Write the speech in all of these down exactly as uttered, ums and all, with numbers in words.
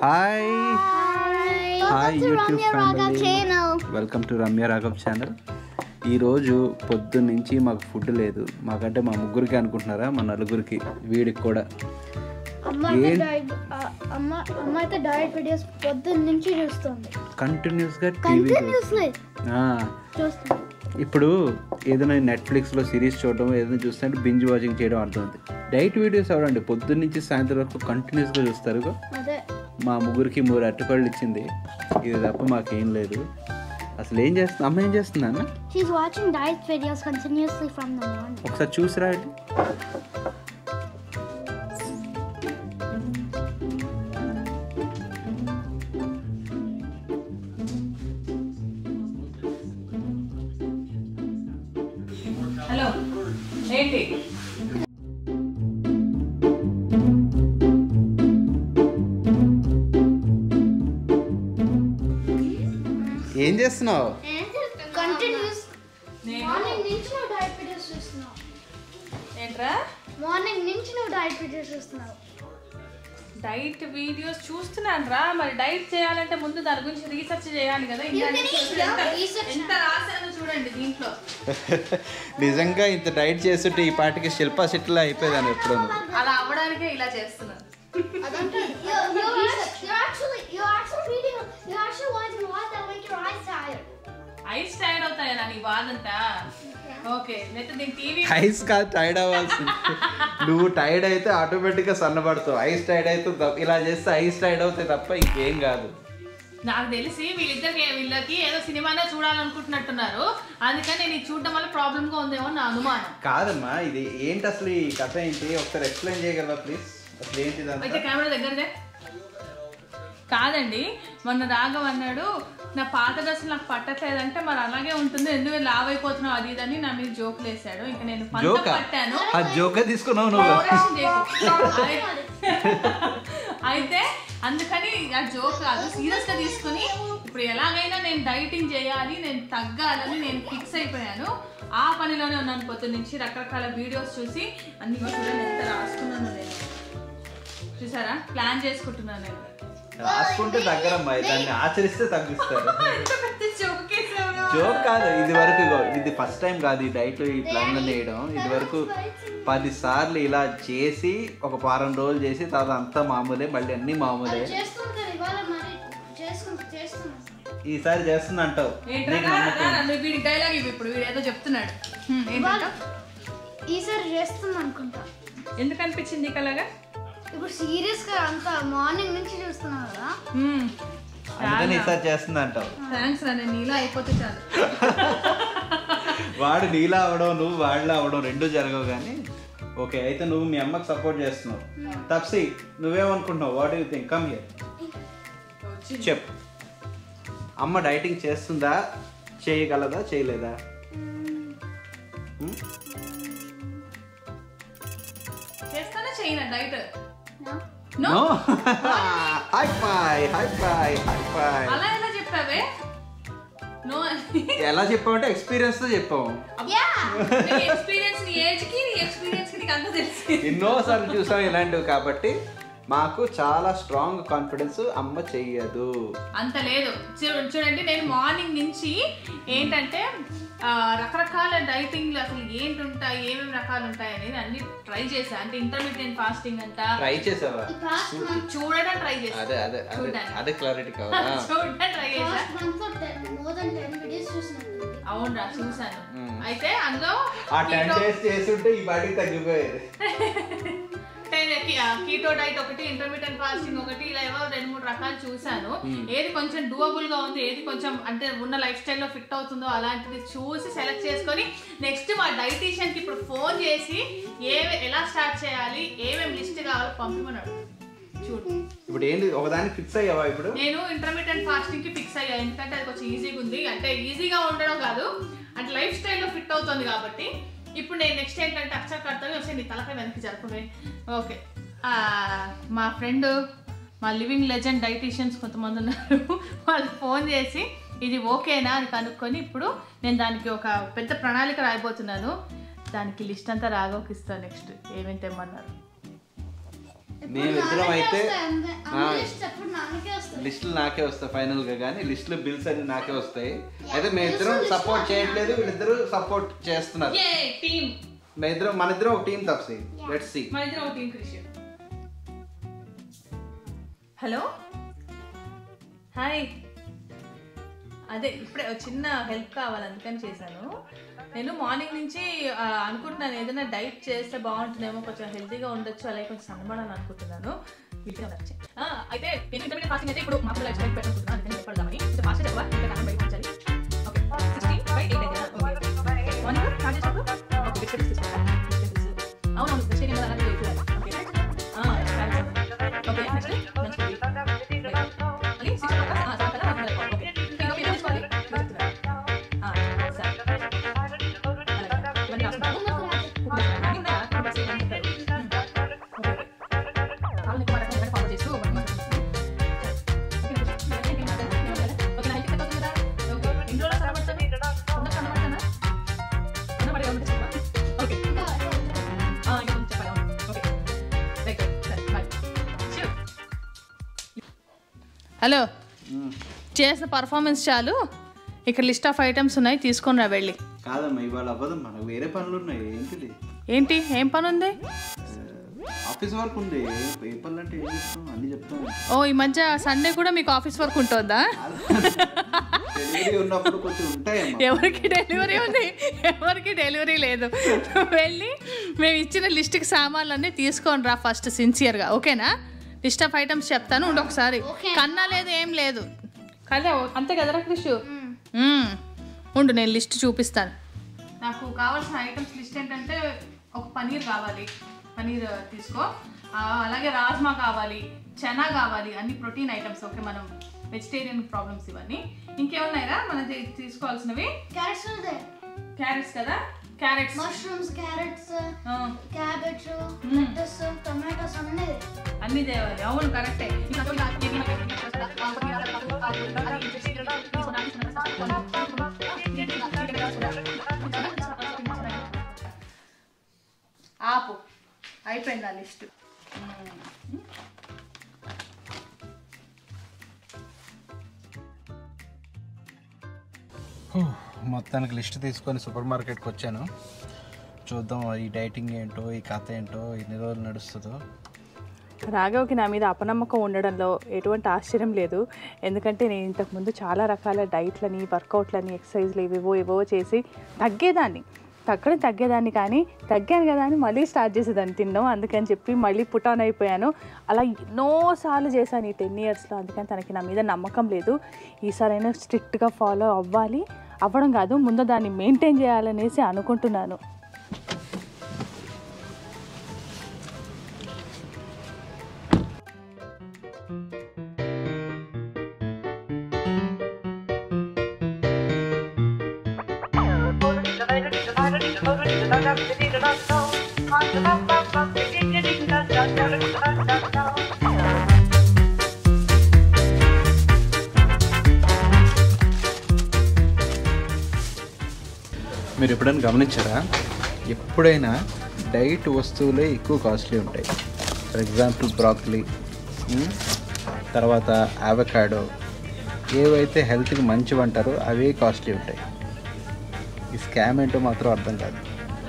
Hi. Hi. Hi Welcome to YouTube Ramya Raghav family. channel. Welcome to Ramya Raghav channel. ఈరోజు పొద్దున్న నుంచి మాకు food లేదు. మాకంటే మా ముగ్గురికి అనుకుంటున్నారా, మా నలుగురికి, వీడికి కూడా. అమ్మ అయితే డైట్ వీడియోస్ పొద్దున్న నుంచి చూస్తుంది కంటిన్యూస్గా కంటిన్యూస్లీ చూస్తుంది. ఇప్పుడు ఏదైనా నెట్ఫ్లిక్స్లో సిరీస్ చూడడం, ఏదైనా చూస్తుంటే బింజ్ వాచింగ్ చేయడం అర్థమవుతుంది. డైట్ వీడియోస్ ఎవరండి పొద్దున్న నుంచి సాయంత్రం వరకు కంటిన్యూస్గా చూస్తారు. అదే మా ముగ్గురికి మూడు అరటిపళ్ళు ఇచ్చింది, ఇది తప్ప మాకేం లేదు. అసలు ఏం చేస్తుంది అమ్మ, ఏం చేస్తుంది అన్న? She's watching diet videos continuously from the morning. ఒకసారి చూసిరా. హలో ఏంటి ఏం చేస్తున్నావు? కంటిన్యూస్ మార్నింగ్ నుంచి నువ్వు డైట్ వీడియోస్ చూస్తున్నావు. ఏంట్రా మార్నింగ్ నుంచి నువ్వు డైట్ వీడియోస్ చూస్తున్నావు. డైట్ వీడియోస్ చూస్తున్నాను రా. మరి డైట్ చేయాలంటే ముందు దాని గురించి రీసెర్చ్ చేయాలి కదా. ఎంత రాశాను చూడండి దీంట్లో. నిజంగా ఇంత డైట్ చేస్తుంటే ఈ పాటికి శిల్పా శెట్టిలా అయిపోయేదాన్ని ఎప్పుడు. అలా అవ్వడానికే ఇలా చేస్తున్నాను. ఐస్ టైర్డ్ అవుతాయా నీ బాధంతా? ఓకే, లేకపోతే నేను టీవీ ఐస్ కాదు టైర్డ్ అవ్వాల్సింది. నువ్వు టైర్డ్ అయితే ఆటోమేటిక్గా సన్నబడతావు. ఐస్ టైర్డ్ అయితే ఇలా చేస్తే ఐస్ టైర్డ్ అవుతాయి తప్ప ఇంకేం కాదు. నాకు తెలిసి వీళ్ళిద్దరికి వీళ్ళకి ఏదో సినిమానే చూడాలనుకుంటున్నట్టున్నారు. అందుకని నేను ఇది చూడడం వల్ల ప్రాబ్లమ్ గా ఉందేమో నా అనుమానం. కాదమ్మా, ఇది ఏంటి అసలు, ఈ కథ ఏంటి ఒకసారి ఎక్స్ప్లెయిన్ చేయగలరా ప్లీజ్? అసలు ఏంటి? అయితే కెమెరా దగ్గరదే. కాదండి, మొన్న రాఘవ్ అన్నాడు నా పాత డ్రెస్సులు నాకు పట్టట్లేదంటే మరి అలాగే ఉంటుంది, ఎందుకు లావ్ అయిపోతున్నావు అది ఇదని నా మీద జోకులు వేసాడు. ఇంకా నేను పట్టాను. ఆ జోకే తీసుకున్నావు నువ్వు. అయితే అందుకని ఆ జోక్ కాదు, సీరియస్ గా తీసుకుని ఇప్పుడు ఎలాగైనా నేను డైటింగ్ చేయాలి, నేను తగ్గాలని నేను ఫిక్స్ అయిపోయాను. ఆ పనిలోనే ఉన్నాను పొద్దు నుంచి. రకరకాల వీడియోస్ చూసి అన్ని చూడండి ఎంత రాసుకున్నాను నేను. చూసారా, ప్లాన్ చేసుకుంటున్నాను నేను. రాసుకుంటే తగ్గరమ్మా, దాన్ని ఆచరిస్తే తగ్గిస్తారు. జోక్ కాదు, ఇది వరకు ఇది ఫస్ట్ టైం కాదు ఈ డైట్ ఈ ప్లాన్ వేయడం. ఇది వరకు పది సార్లు ఇలా చేసి ఒక వారం రోజులు చేసి తర్వాత అంతా మామూలే, మళ్ళీ అన్ని మామూలే. ఈసారి చేస్తుంది అంటావు. డైలాగ్ ఇప్పుడు వీడు ఏదో చెప్తున్నాడు. ఈసారి చేస్తుంది అనుకుంటా. ఎందుకు అనిపించింది నీకు అలాగా? ఇప్పుడు సీరియస్ గా అంతా మార్నింగ్ నుంచి చూస్తున్నావు కదా, అందుకని ఈసారి చేస్తుంది అంటావు. థ్యాంక్స్ రా, నేను నీలా అయిపోతే చాలు. వాడు నీలా అవడం నువ్వు వాడిలా అవడం రెండు జరగవు. కానీ ఓకే, అయితే నువ్వు మీ అమ్మకి సపోర్ట్ చేస్తున్నావు. తప్సి నువ్వేమనుకుంటున్నావు? What you think? Come here, చెప్పు. అమ్మ డైటింగ్ చేస్తుందా, చేయగలదా, చేయలేదా? చేస్తానా చేయనా diet? No. High five high five high five. అలా ఎలా చెప్పావే? నో ఎలా చెప్పావంటే ఎక్స్పీరియన్స్ తో చెప్పావు. ఎక్స్పీరియన్స్ నీ ఏజ్ కి నీ ఎక్స్పీరియన్స్ కి నీకు అంతా తెలుసు. ఎన్నోసార్లు చూసాం ఇలాంటివి, కాబట్టి మాకు చాలా స్ట్రాంగ్ కాన్ఫిడెన్స్ అమ్మ చెయ్యదు. అంత లేదు. చూడండి, నేను మార్నింగ్ నుంచి ఏంటంటే రకరకాల డైటింగ్లు అసలు ఏంటి ఉంటాయి, ఏమేమి రకాలు ఉంటాయి అనేది అన్ని ట్రై చేసా. అంటే ఇంటర్మీడియట్ ఫాస్టింగ్ అంట ట్రై చేసావా? చూడడం ట్రై చేసా. అదే అదే అదే క్లారిటీ కావాలా? చూడడం ట్రై చేసా. అవునరా, చూసాను. అయితే అందులో ఆ టెన్ డేస్ చేస్తుంటే ఈ బాడీ తగ్గిపోయేది. కీటో డైట్ ఒకటి, ఇంటర్మీడియట్ ఫాస్టింగ్ ఒకటి, ఇలా ఏవో రెండు మూడు రకాలు చూసాను. ఏది కొంచెం డూయబుల్ గా ఉంది, ఏది కొంచెం అంటే ఉన్న లైఫ్ స్టైల్లో ఫిట్ అవుతుందో అలాంటిది చూసి సెలెక్ట్ చేసుకొని నెక్స్ట్ మా డైటీషియన్ కి ఇప్పుడు ఫోన్ చేసి ఏ ఎలా స్టార్ట్ చేయాలి, ఏమేమి లిస్ట్ కావాలో పంపమన్నాడు. చూడు, ఇప్పుడు ఏంటి ఒకదానికి ఫిక్స్ అయ్యావా? ఇప్పుడు నేను ఇంటర్మీడియట్ ఫాస్టింగ్ కి ఫిక్స్ అయ్యా. ఎందుకంటే అది కొంచెం ఈజీగా ఉంది. అంటే ఈజీగా ఉండడం కాదు, అంటే లైఫ్ స్టైల్లో ఫిట్ అవుతుంది కాబట్టి. ఇప్పుడు నేను నెక్స్ట్ ఏంటంటే అక్షర కర్తవ్యం వస్తే నీ తలపై వెనక్కి జరపవే. ఓకే, మా ఫ్రెండ్, మా లివింగ్ లెజెండ్ డైటీషియన్స్ కొంతమంది ఉన్నారు, వాళ్ళు ఫోన్ చేసి ఇది ఓకేనా అని కనుక్కొని ఇప్పుడు నేను దానికి ఒక పెద్ద ప్రణాళిక రాయబోతున్నాను. దానికి లిస్ట్ అంతా రాఘవ్కి ఇస్తాను నెక్స్ట్ ఏమేమి తెమ్మన్నారు. మేమిద్దరం అయితే లిస్ట్ లిస్టులు నాకే వస్తాయి ఫైనల్గా, కానీ లిస్టులు బిల్స్ అన్ని నాకే వస్తాయి. అయితే మేమిద్దరం సపోర్ట్ చేయట్లేదు, వీళ్ళిద్దరు సపోర్ట్ చేస్తున్నారు. మేమిద్దరం మన ఇద్దరం ఒక టీం తప్పసి. Let's see. మన ఇద్దరం ఒక టీం కృషి. హలో హాయ్, అదే ఇప్పుడే చిన్న హెల్ప్ కావాలి అందుకని చేశాను. నేను మార్నింగ్ నుంచి అనుకుంటున్నాను ఏదైనా డైట్ చేస్తే బాగుంటుందేమో, కొంచెం హెల్తీగా ఉండొచ్చు, అలాగే కొంచెం సన్నబడాలని అనుకుంటున్నాను. అయితే నేను ఇంటర్మీడియట్ ఫాస్టింగ్ అయితే ఇప్పుడు మాకు లైఫ్ స్టైల్ పెట్టుకుంటున్నాను, అందుకని చెప్పడదామని. ఫాస్ట్ ఎక్కువ ఇంకా కాలం బయట ఉంచాలి. ఓకే సిక్స్టీన్ బై ఎయిట్ అయితే మార్నింగ్ స్టార్ట్ చేసినప్పుడు ఓకే వెజిటేబుల్స్ తీసుకుంటాను. అవునవును వెజిటేరియన్ అలాగే చేయాలి. ఓకే ఓకే నెక్స్ట్ లంచ్ మళ్ళీ సిక్స్ సెవెన్ కదా ఓకే ఇంకా మీరు తీసుకోవాలి చెప్తున్నారు. సరే ఇవన్నీ రాసుకుంటాను. హలో, చేసిన పర్ఫార్మెన్స్ చాలు, ఇక్కడ లిస్ట్ ఆఫ్ ఐటమ్స్ ఉన్నాయి, తీసుకొని రా వెళ్ళి. కాదమ్మా ఇవాళ అవ్వదమ్మా, మనకు వేరే పనులు ఉన్నాయి. ఏంటిది? ఏంటి ఏం పని ఉంది? ఆఫీస్ వర్క్ ఉంది. ఏ పనులు అంటే ఏం చెప్తాం, అన్ని చెప్తాం. ఓ ఈ మధ్య సండే కూడా మీకు ఆఫీస్ వర్క్ ఉంటుందా? ఉన్నప్పుడు కొంచెం ఉంటాయమ్మా. ఎవరికి డెలివరీ ఉంది, ఎవరికి డెలివరీ లేదు. వెళ్ళి మేము ఇచ్చిన లిస్ట్కి సామాన్లన్నీ తీసుకొని రా ఫస్ట్ సిన్సియర్గా, ఓకేనా? లిస్ట్ ఆఫ్ ఐటమ్స్ చెప్తాను, ఉండి ఒకసారి. కన్నా లేదు ఏం లేదు కదా, అంతే కదరా క్రిషు? ఉండు నేను లిస్ట్ చూపిస్తాను. నాకు కావాల్సిన ఐటమ్స్ లిస్ట్ ఏంటంటే ఒక పనీర్ కావాలి, పనీర్ తీసుకో, అలాగే రాజ్మా కావాలి, చనా కావాలి, అన్ని ప్రోటీన్ ఐటమ్స్. ఓకే మనం వెజిటేరియన్ ప్రాబ్లమ్స్ ఇవన్నీ. ఇంకేమున్నాయిరా మన తీసుకోవాల్సినవి? క్యారెట్స్ క్యారెట్స్ కదా, carrots, mushrooms, carrots, cabbage, lettuce, tomatoes అన్నీ అన్ని తేవాలి. అవును కరెక్టే. ఆపు, అయిపోయింది ఆ లిస్ట్. మొత్తానికి లిస్ట్ తీసుకొని సూపర్ మార్కెట్కి వచ్చాను. చూద్దాం ఈ డైటింగ్ ఏంటో, ఈ కథ ఏంటో, ఎన్ని రోజులు నడుస్తుందో. రాఘవ్కి నా మీద అపనమ్మకం ఉండడంలో ఎటువంటి ఆశ్చర్యం లేదు. ఎందుకంటే నేను ఇంతకుముందు చాలా రకాల డైట్లని, వర్కౌట్లని, ఎక్సర్సైజ్లు ఏవేవో ఏవో చేసి తగ్గేదాన్ని, తగ్గడం తగ్గేదాన్ని కానీ తగ్గాను కదా అని మళ్ళీ స్టార్ట్ చేసేదాన్ని తినడం. అందుకని చెప్పి మళ్ళీ పుట్ ఆన్ అయిపోయాను. అలా ఎన్నోసార్లు చేశాను ఈ టెన్ ఇయర్స్లో. అందుకని తనకి నా మీద నమ్మకం లేదు. ఈసారైనా స్ట్రిక్ట్గా ఫాలో అవ్వాలి, అవ్వడం కాదు ముందు దాన్ని మెయింటైన్ చేయాలనేసి అనుకుంటున్నాను. మీరు ఎప్పుడైనా గమనించారా, ఎప్పుడైనా డైట్ వస్తువులే ఎక్కువ కాస్ట్లీ ఉంటాయి. ఫర్ ఎగ్జాంపుల్ బ్రాకలీ, తర్వాత అవకాడో, ఏవైతే హెల్త్కి మంచివి అంటారో అవే కాస్ట్లీ ఉంటాయి. ఈ స్కామ్ ఏంటో మాత్రం అర్థం కాదు.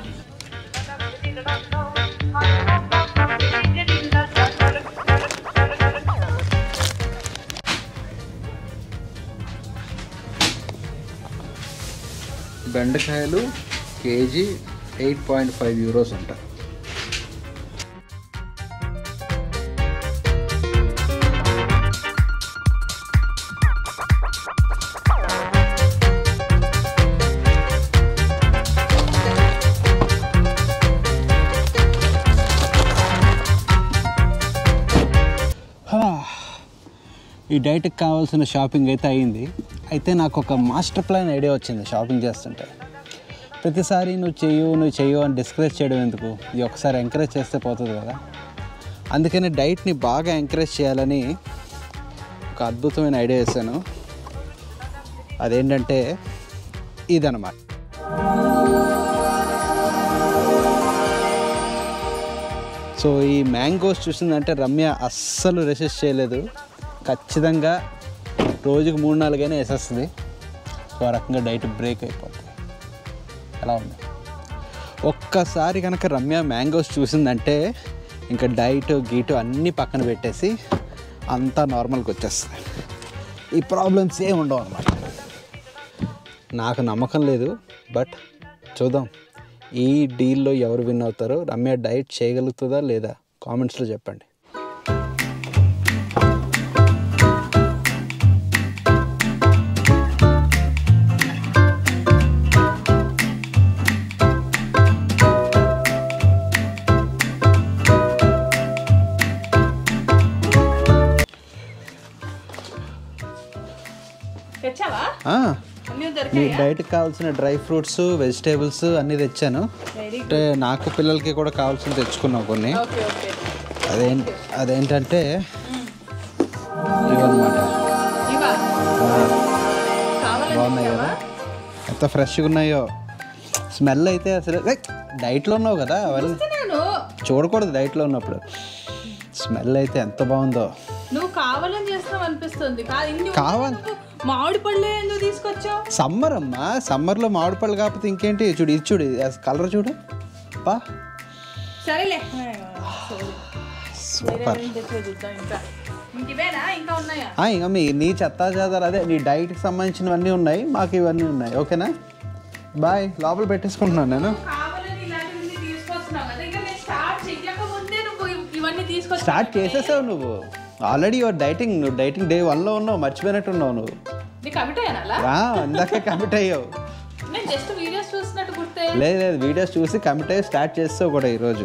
బెండకాయలు kg eight point five euros ఉంటాయి. ఈ డైట్కి కావాల్సిన షాపింగ్ అయితే అయ్యింది. అయితే నాకు ఒక మాస్టర్ ప్లాన్ ఐడియా వచ్చింది షాపింగ్ చేస్తుంటే. ప్రతిసారి నువ్వు చెయ్యు నువ్వు చెయ్యు అని డిస్కరేజ్ చేయడం ఎందుకు, ఇది ఒకసారి ఎంకరేజ్ చేస్తే పోతుంది కదా. అందుకని డైట్ని బాగా ఎంకరేజ్ చేయాలని ఒక అద్భుతమైన ఐడియా వేసాను. అదేంటంటే ఇదన్నమాట. సో ఈ మ్యాంగోస్ చూసిందంటే రమ్య అస్సలు రెసిస్ట్ చేయలేదు, ఖచ్చితంగా రోజుకు మూడు నాలుగైనా వేసేస్తుంది. సో ఆ రకంగా డైట్ బ్రేక్ అయిపోతుంది. ఎలా ఉంది? ఒక్కసారి కనుక రమ్య మ్యాంగోస్ చూసిందంటే ఇంకా డైట్ గీటు అన్నీ పక్కన పెట్టేసి అంతా నార్మల్గా వచ్చేస్తుంది. ఈ ప్రాబ్లమ్స్ ఏమి ఉండవు అన్నమాట. నాకు నమ్మకం లేదు, బట్ చూద్దాం ఈ డీల్లో ఎవరు విన్ అవుతారో. రమ్య డైట్ చేయగలుగుతుందా లేదా కామెంట్స్లో చెప్పండి. తెచ్చావా? మీ డైట్కి కావాల్సిన డ్రై ఫ్రూట్స్ వెజిటేబుల్స్ అన్నీ తెచ్చాను. అంటే నాకు పిల్లలకి కూడా కావాల్సిన తెచ్చుకున్నాం కొన్ని. అదేంటి అదేంటంటే ఇవన్నమాట. బాగున్నాయి కదా, ఎంత ఫ్రెష్గా ఉన్నాయో. స్మెల్ అయితే అసలు డైట్లో ఉన్నావు కదా, అవన్నీ చూడకూడదు డైట్లో ఉన్నప్పుడు. స్మెల్ అయితే ఎంత బాగుందో. నువ్వు కావాలని చేస్తావు అనిపిస్తుంది. కావాలి మామిడి పళ్ళు ఎందుకు తీసుకొచ్చావు? సమ్మర్ అమ్మా, సమ్మర్లో మామిడి పళ్ళు కాకపోతే ఇంకేంటి? చూడు ఇది చూడు, కలర్ చూడు పా. సరేలే సూపర్. ఇంకా ఉన్నాయా? ఇంకా మీ నీ చెత్తా చేదారు అదే నీ డైట్కి సంబంధించినవన్నీ ఉన్నాయి, మాకు ఇవన్నీ ఉన్నాయి. ఓకేనా, బాయ్. లోపల పెట్టేసుకుంటున్నాను నేను. స్టార్ట్ చేసేసావు నువ్వు ఆల్రెడీ. యువర్ డైటింగ్ నువ్వు డైటింగ్ డే వన్లో ఉన్నావు, మర్చిపోయినట్టున్నావు నువ్వు. ఇందాకే కమిట్ అయ్యావు. లేదు లేదు వీడియోస్ చూసి కమిట్ అయ్యి స్టార్ట్ చేస్తావు కూడా ఈరోజు.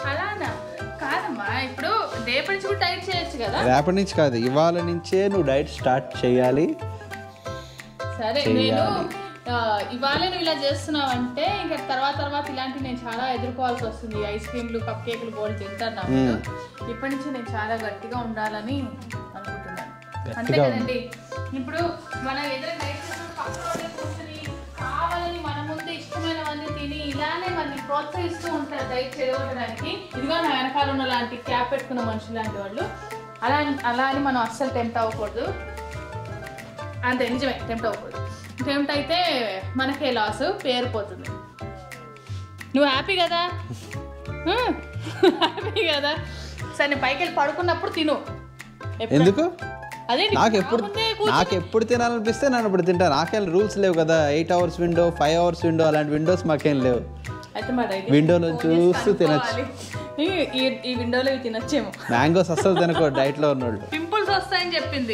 రేపటి నుంచి కాదు, ఇవాళ నుంచే నువ్వు డైట్ స్టార్ట్ చేయాలి. సరే నేను ఇవాళ నువ్వు ఇలా చేస్తున్నావు అంటే ఇంకా తర్వాత తర్వాత ఇలాంటివి నేను చాలా ఎదుర్కోవాల్సి వస్తుంది. ఐస్ క్రీమ్లు కప్ కేకులు బోల్ తింటాను. ఇప్పటి నుంచి నేను చాలా గట్టిగా ఉండాలని అనుకుంటున్నాను. అంతే కదండి. ఇప్పుడు మనం ఏదైనా డైట్ చేసినప్పుడు కూర్చొని కావాలని మన ముందు ఇష్టమైనవన్నీ తిని ఇలానే మనల్ని ప్రోత్సహిస్తూ ఉంటారు డైట్ చేయడానికి. ఇదిగో నా వెనకాల ఉన్న లాంటి క్యాప్ పెట్టుకున్న మనుషులు లాంటి వాళ్ళు. అలా అలా అని మనం అస్సలు టెంప్ట్ అవ్వకూడదు. అంతే, నిజమే, టెంప్ట్ అవ్వకూడదు. టెంప్ట్ అయితే మనకే లాస్, పేరుపోతుంది. నువ్వు హ్యాపీ కదా? హ్యాపీ కదా? సరే నేను పైకి వెళ్ళి పడుకున్నప్పుడు తిను. ఎందుకు? అదే నాకు ఎప్పుడు నాకు ఎప్పుడు తినాలనిపిస్తే నేను ఇప్పుడు తింటాను. నాకేం రూల్స్ లేవు కదా, eight hours window, five hours window, అలాంటి విండోస్ మాకేం లేవు. అయితే మా డైట్ విండోలో చూస్తూ తినచ్చు. ఈ విండోలో తినచ్చేమో. మ్యాంగోస్ అస్సలు తినకో డైట్లో ఉన్నోళ్ళు. పింపుల్స్ వస్తాయని చెప్పింది.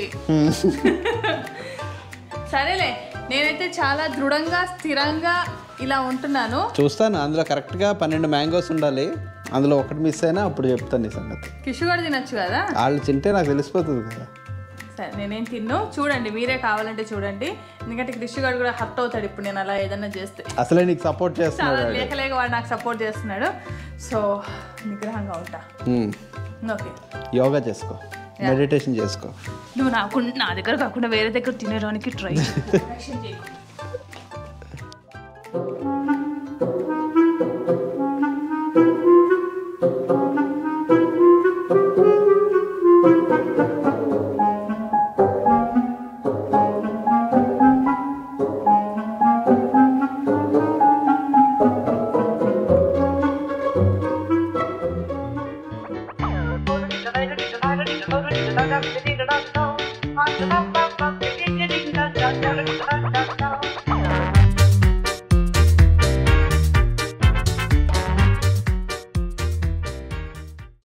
సరేలే, నేనైతే చాలా దృఢంగా స్థిరంగా ఇలా ఉంటున్నాను. చూస్తాను, అందులో కరెక్ట్గా పన్నెండు మ్యాంగోస్ ఉండాలి. అందులో ఒకటి మిస్ అయినా అప్పుడు చెప్తాను ఈ సంగతి. కిషు కూడా తినచ్చు కదా. వాళ్ళు తింటే నాకు తెలిసిపోతుంది కదా. సరే నేనేం తిన్ను, చూడండి, మీరే కావాలంటే చూడండి. ఎందుకంటే కిషు గారు కూడా హర్ట్ అవుతాడు ఇప్పుడు నేను అలా ఏదన్నా చేస్తే. అసలే నీకు సపోర్ట్ చేస్తున్నాడు, లేక లేక వాడు నాకు సపోర్ట్ చేస్తున్నాడు. సో నిగ్రహంగా ఉంటా. ఓకే, యోగా చేసుకో, మెడిటేషన్ చేసుకో. నువ్వు నాకు నా దగ్గర కాకుండా వేరే దగ్గర తినడానికి ట్రై చేయి.